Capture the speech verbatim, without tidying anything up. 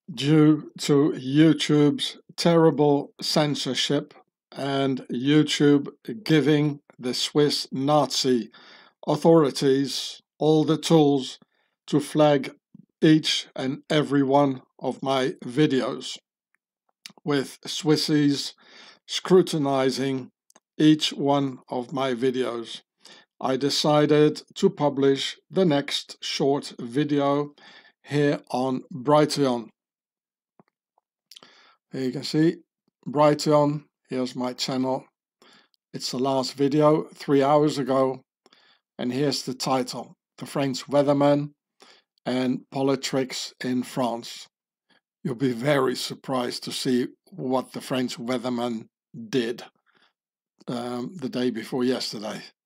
Due to YouTube's terrible censorship and YouTube giving the Swiss Nazi authorities all the tools to flag each and every one of my videos, with Swissies scrutinizing each one of my videos, I decided to publish the next short video here on Brighteon. Here you can see Brighteon. Here's my channel. It's the last video three hours ago, and here's the title: The French Weatherman and Politricks in France. You'll be very surprised to see what the French Weatherman did um, the day before yesterday.